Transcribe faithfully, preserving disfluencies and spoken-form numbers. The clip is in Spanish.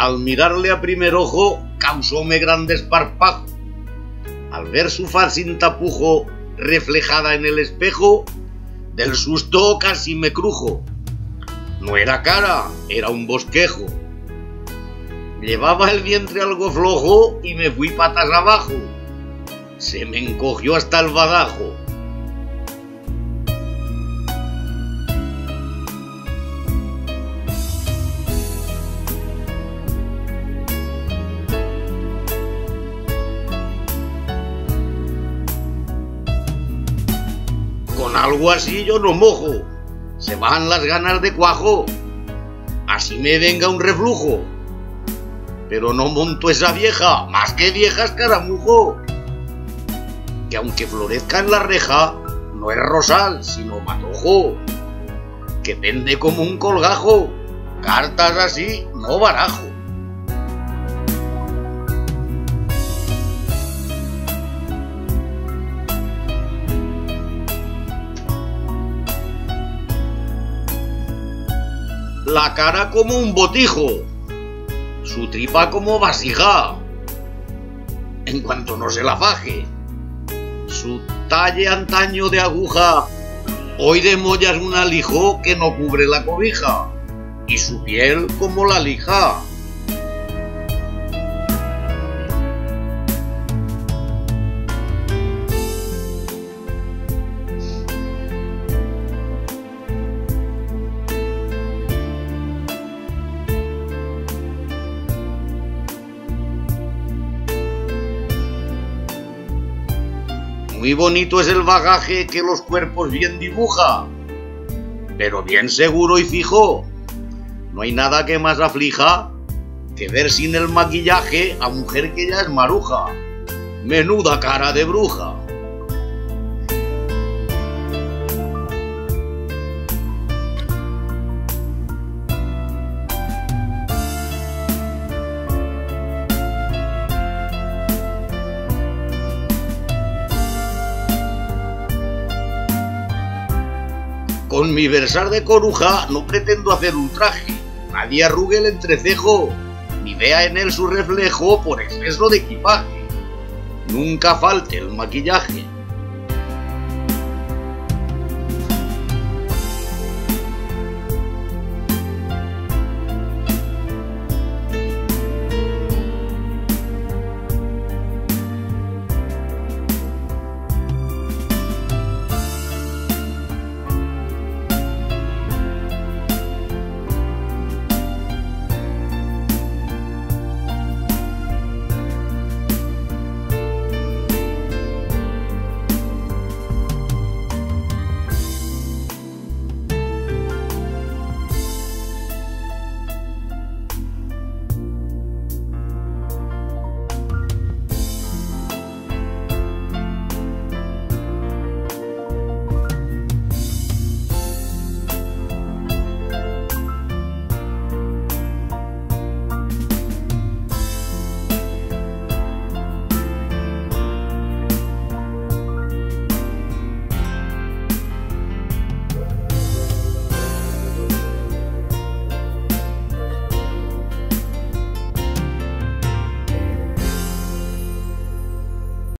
Al mirarle a primer ojo, causóme gran desparpajo. Al ver su faz sin tapujo reflejada en el espejo, del susto casi me crujo. No era cara, era un bosquejo. Llevaba el vientre algo flojo y me fui patas abajo. Se me encogió hasta el badajo. Con algo así yo no mojo, se van las ganas de cuajo, así me venga un reflujo. Pero no monto esa vieja, más que vieja escaramujo, que aunque florezca en la reja, no es rosal, sino matojo, que pende como un colgajo, cartas así no barajo. La cara como un botijo, su tripa como vasija, en cuanto no se la faje. Su talle antaño de aguja, hoy de mollas un alijo que no cubre la cobija, y su piel como la lija. Muy bonito es el bagaje que los cuerpos bien dibuja, pero bien seguro y fijo. No hay nada que más aflija que ver sin el maquillaje a mujer que ya es maruja. Menuda cara de bruja. Con mi versar de coruja no pretendo hacer un traje, nadie arrugue el entrecejo, ni vea en él su reflejo por exceso de equipaje. Nunca falte el maquillaje.